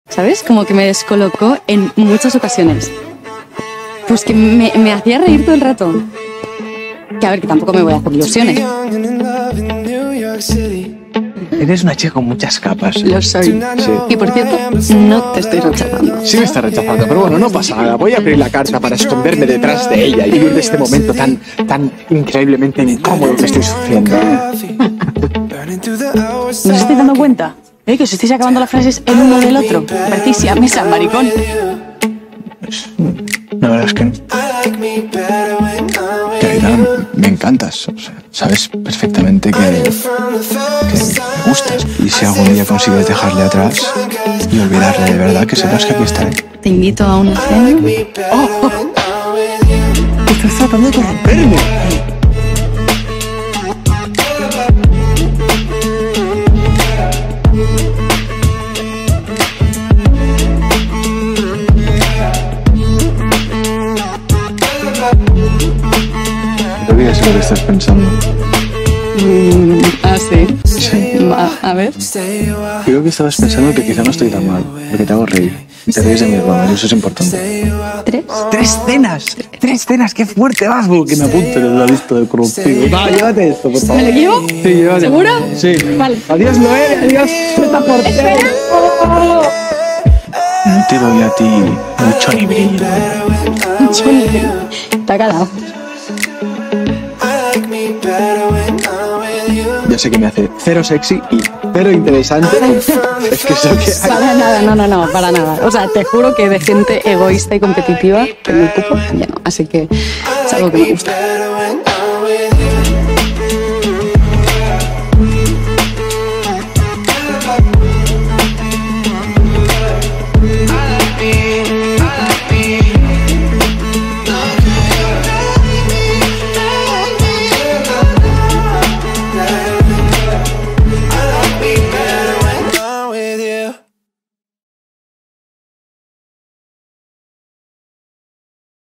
¿Sabes? Como que me descolocó en muchas ocasiones. Pues que me hacía reír todo el rato. Que a ver, que tampoco me voy a hacer ilusiones. Eres una chica con muchas capas. Lo soy. Sí. Y por cierto, no te estoy rechazando. Sí me está rechazando, pero bueno, no pasa nada. Voy a abrir la carta para esconderme detrás de ella y vivir de este momento tan increíblemente incómodo que estoy sufriendo. ¿No os estáis dando cuenta? Que os estáis acabando las frases el uno del otro. Parecéis siamesas, maricón. La verdad es que no. Caridad, me encantas. O sea, sabes perfectamente que me gustas. Y si algún día consigues dejarle atrás y olvidarle de verdad, que sepas que aquí estaré. Te invito a una cena. ¡Oh! Estás tratando de corromperme. No olvides lo que estás pensando. Sí. Sí. A ver. Creo que estabas pensando que quizá no estoy tan mal, porque te hago reír. Te ríes de mis bromas y eso es importante. ¿3? ¡Tres cenas! ¡Tres cenas! ¡Qué fuerte vas! Que me apunte en la lista de corrompido. Va, llévate esto, por favor. ¿Me lo llevo? Sí, llévate. ¿Seguro? Sí. Vale. Adiós, Noé. Adiós, Portero. No te doy a ti mucho ni brillo. Te ha calado. Ya sé que me hace cero sexy y cero interesante. Es que eso que hay. Para nada, no, para nada. O sea, te juro que de gente egoísta y competitiva, en mi cupo, ya no. Así que es algo que me gusta.